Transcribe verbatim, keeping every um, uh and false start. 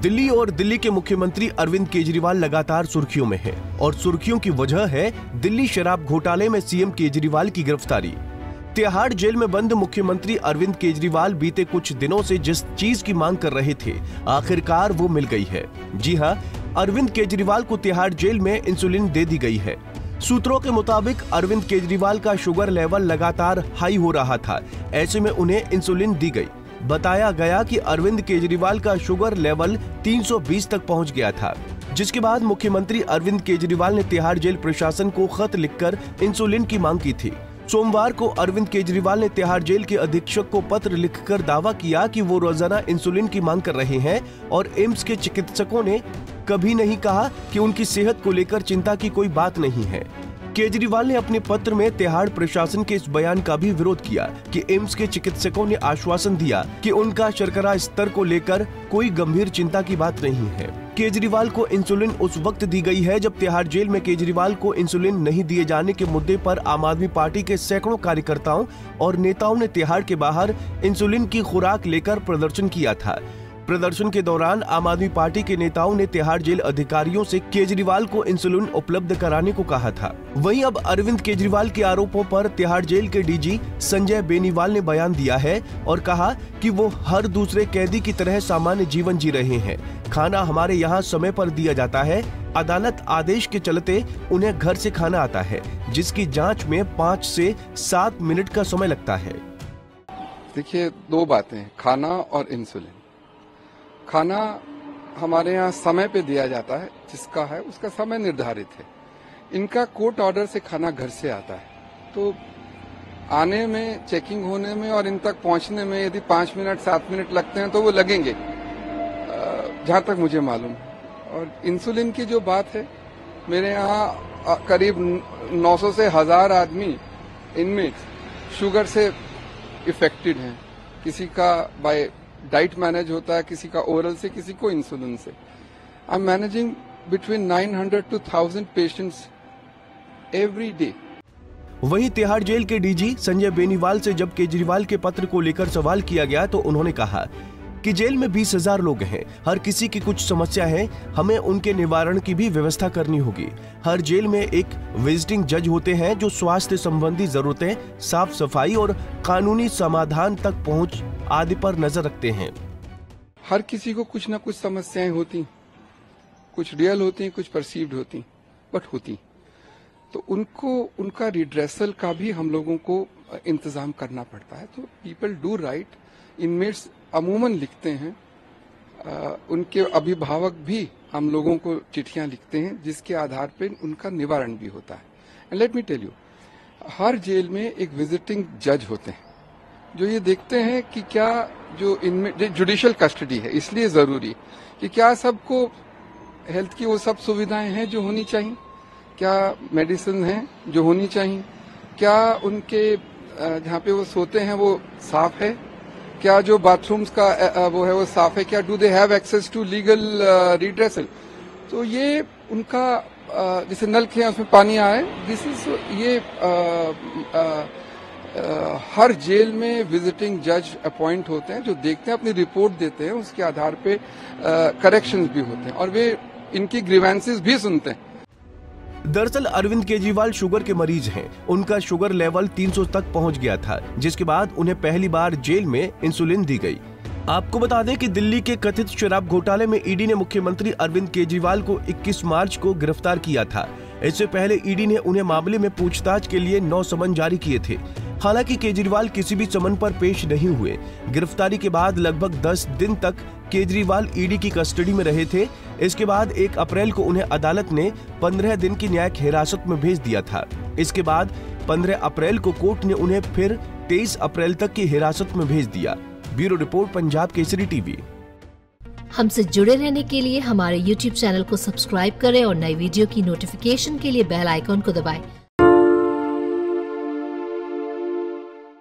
दिल्ली और दिल्ली के मुख्यमंत्री अरविंद केजरीवाल लगातार सुर्खियों में हैं और सुर्खियों की वजह है दिल्ली शराब घोटाले में सीएम केजरीवाल की गिरफ्तारी। तिहाड़ जेल में बंद मुख्यमंत्री अरविंद केजरीवाल बीते कुछ दिनों से जिस चीज की मांग कर रहे थे, आखिरकार वो मिल गई है। जी हां, अरविंद केजरीवाल को तिहाड़ जेल में इंसुलिन दे दी गई है। सूत्रों के मुताबिक अरविंद केजरीवाल का शुगर लेवल लगातार हाई हो रहा था, ऐसे में उन्हें इंसुलिन दी गई। बताया गया कि अरविंद केजरीवाल का शुगर लेवल तीन सौ बीस तक पहुंच गया था, जिसके बाद मुख्यमंत्री अरविंद केजरीवाल ने तिहाड़ जेल प्रशासन को खत लिखकर इंसुलिन की मांग की थी। सोमवार को अरविंद केजरीवाल ने तिहाड़ जेल के अधीक्षक को पत्र लिखकर दावा किया कि वो रोजाना इंसुलिन की मांग कर रहे हैं और एम्स के चिकित्सकों ने कभी नहीं कहा कि उनकी सेहत को लेकर चिंता की कोई बात नहीं है। केजरीवाल ने अपने पत्र में तिहाड़ प्रशासन के इस बयान का भी विरोध किया कि एम्स के चिकित्सकों ने आश्वासन दिया कि उनका शर्करा स्तर को लेकर कोई गंभीर चिंता की बात नहीं है। केजरीवाल को इंसुलिन उस वक्त दी गई है जब तिहाड़ जेल में केजरीवाल को इंसुलिन नहीं दिए जाने के मुद्दे पर आम आदमी पार्टी के सैकड़ों कार्यकर्ताओं और नेताओं ने तिहाड़ के बाहर इंसुलिन की खुराक लेकर प्रदर्शन किया था। प्रदर्शन के दौरान आम आदमी पार्टी के नेताओं ने तिहाड़ जेल अधिकारियों से केजरीवाल को इंसुलिन उपलब्ध कराने को कहा था। वहीं अब अरविंद केजरीवाल के आरोपों पर तिहाड़ जेल के डीजी संजय बेनीवाल ने बयान दिया है और कहा कि वो हर दूसरे कैदी की तरह सामान्य जीवन जी रहे हैं। खाना हमारे यहाँ समय पर दिया जाता है। अदालत आदेश के चलते उन्हें घर से खाना आता है, जिसकी जाँच में पाँच से सात मिनट का समय लगता है। देखिए, दो बातें, खाना और इंसुलिन। खाना हमारे यहाँ समय पे दिया जाता है, जिसका है उसका समय निर्धारित है। इनका कोर्ट ऑर्डर से खाना घर से आता है, तो आने में, चेकिंग होने में और इन तक पहुंचने में यदि पांच मिनट सात मिनट लगते हैं तो वो लगेंगे, जहां तक मुझे मालूम है। और इंसुलिन की जो बात है, मेरे यहाँ करीब नौ सौ से हजार आदमी इनमें शुगर से इफेक्टेड हैं। किसी का बाय डाइट मैनेज होता है, किसी का ओरल से, किसी को इंसुलिन से। I am managing between nine hundred to thousand patients every day. वहीं तिहाड़ जेल के डीजी संजय बेनीवाल से जब केजरीवाल के पत्र को लेकर सवाल किया गया तो उन्होंने कहा कि जेल में बीस हजार लोग हैं, हर किसी की कुछ समस्या है, हमें उनके निवारण की भी व्यवस्था करनी होगी। हर जेल में एक विजिटिंग जज होते हैं जो स्वास्थ्य संबंधी जरूरतें, साफ सफाई और कानूनी समाधान तक पहुंच आदि पर नजर रखते हैं। हर किसी को कुछ न कुछ समस्याएं होती, कुछ रियल होती, कुछ परसीव्ड होती, बट होती, तो उनको उनका रिड्रेसल का भी हम लोगों को इंतजाम करना पड़ता है। तो पीपल डू राइट, इनमेट्स अमूमन लिखते हैं, आ, उनके अभिभावक भी हम लोगों को चिट्ठियां लिखते हैं, जिसके आधार पर उनका निवारण भी होता है। And let me tell you, हर जेल में एक विजिटिंग जज होते हैं जो ये देखते हैं कि क्या जो इनमें जुडिशियल कस्टडी है, इसलिए जरूरी कि क्या सबको हेल्थ की वो सब सुविधाएं हैं जो होनी चाहिए, क्या मेडिसिन है जो होनी चाहिए, क्या उनके जहाँ पे वो सोते हैं वो साफ है, क्या जो बाथरूम्स का वो है वो साफ है, क्या do they have access to legal redressal. तो ये उनका जैसे नल के उसमें पानी आए, दिस इज ये आ, आ, आ, हर जेल में विजिटिंग जज अपॉइंट होते हैं जो देखते हैं, अपनी रिपोर्ट देते हैं, उसके आधार पे करेक्शंस भी होते हैं और वे इनकी ग्रीवेंसेस भी सुनते हैं। दरअसल अरविंद केजरीवाल शुगर के मरीज हैं। उनका शुगर लेवल तीन सौ तक पहुंच गया था, जिसके बाद उन्हें पहली बार जेल में इंसुलिन दी गई। आपको बता दें कि दिल्ली के कथित शराब घोटाले में ईडी ने मुख्यमंत्री अरविंद केजरीवाल को इक्कीस मार्च को गिरफ्तार किया था। इससे पहले ईडी ने उन्हें मामले में पूछताछ के लिए नौ समन जारी किए थे। हालांकि केजरीवाल किसी भी समन पर पेश नहीं हुए। गिरफ्तारी के बाद लगभग दस दिन तक केजरीवाल ईडी की कस्टडी में रहे थे। इसके बाद एक अप्रैल को उन्हें अदालत ने पंद्रह दिन की न्यायिक हिरासत में भेज दिया था। इसके बाद पंद्रह अप्रैल को कोर्ट ने उन्हें फिर तेईस अप्रैल तक की हिरासत में भेज दिया। Bureau report, Punjab Kesari TV. हमसे जुड़े रहने के लिए हमारे यूट्यूब चैनल को सब्सक्राइब करें और नई वीडियो की नोटिफिकेशन के लिए बेल आइकॉन को दबाएं।